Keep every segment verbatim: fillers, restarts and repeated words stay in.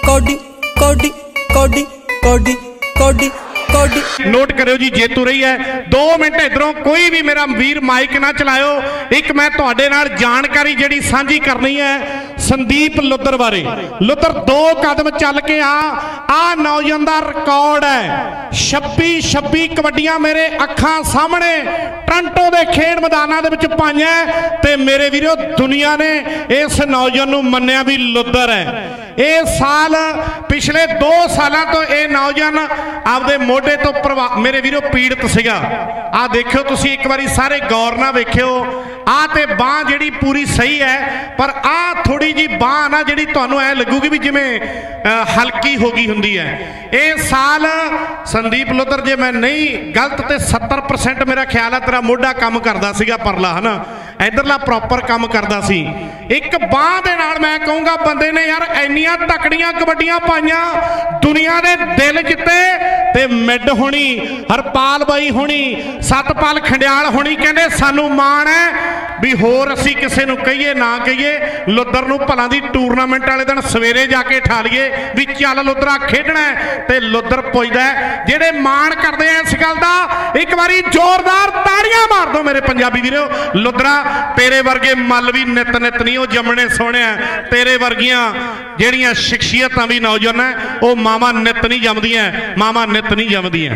कौडी कौडी कौडी कौडी कौडी कौडी। Note करो जी, जेतू रही है दो मिनट इधरों कोई भी मेरा वीर माइक ना चलाओ। एक मैं तुहाडे नाल जानकारी जिहड़ी सांझी करनी है संदीप लुद्दर बारे। लुद्दर दो कदम चल के आ आ नौजवान दा रिकॉर्ड है छब्बी छब्बी कबड्डियां मेरे अखां सामने टोरंटो के खेड मैदानां दे विच पाईआं ते मेरे वीरो दुनिया ने इस नौजवान नूं मन्निया भी लुद्दर है। ये साल पिछले दो सालों तो यह नौजवान आपदे मोढे तो प्रभा मेरे वीरो पीड़ित सीगा। आ देखियो तुसी एक बारी सारे गौर ना वेखियो, आ ते बांह जिहड़ी पूरी सही है पर आ थोड़ी जी बांह ना जिहड़ी तुहानूं ऐ लगूगी भी जिवें हल्की हो गई हुंदी है। ये साल संदीप लुद्दर जे मैं नहीं गलत ते सत्तर परसेंट मेरा ख्याल है तेरा मोढा काम करदा सीगा परला है ना, इधरला प्रॉपर काम करदा सी। एक बांह दे नाल मैं कहूँगा बंदे ने यार इन्नियां तकड़ियां कबड्डियां पाईआं, दुनिया दे दिल जिते ते मिड होनी हरपाल बाई होनी सतपाल खंडियाल होनी कहंदे सानू माण है भी होर असी किसे नूं कहिए ना कहिए लुद्दर नूं भला दी टूरनामेंट वाले दिन सवेरे जाके ठा लईए भी चल लुद्दरा खेडना है ते लुद्दर पुजदा है। जिहड़े माण करदे आ इस गल दा एक बारी जोरदार ताड़ियां मार दो मेरे पंजाबी वीरो। लुद्दरा तेरे वर्गे मल भी नित नित नहीं जमने सोने, तेरे वर्गियां ਜਿਹੜੀਆਂ शख्सियतां भी नौजवान है वो मावां नित नहीं जमदियां, मावां नित नहीं जमदियां।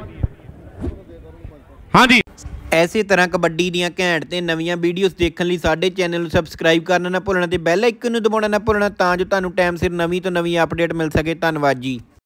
हाँ जी, ਇਸੇ ਤਰ੍ਹਾਂ ਕਬੱਡੀ ਦੀਆਂ ਘੈਂਟ ਤੇ ਨਵੀਆਂ ਵੀਡੀਓਜ਼ ਦੇਖਣ ਲਈ ਸਾਡੇ ਚੈਨਲ ਨੂੰ ਸਬਸਕ੍ਰਾਈਬ ਕਰਨਾ ਨਾ ਭੁੱਲਣਾ ਤੇ ਬੈਲ ਆਈਕਨ ਨੂੰ ਦਬਾਉਣਾ ਨਾ ਭੁੱਲਣਾ ਤਾਂ ਜੋ ਤੁਹਾਨੂੰ ਟਾਈਮ ਸਿਰ ਨਵੀਂ ਤੋਂ ਨਵੀਂ ਅਪਡੇਟ ਮਿਲ ਸਕੇ। ਧੰਨਵਾਦ ਜੀ।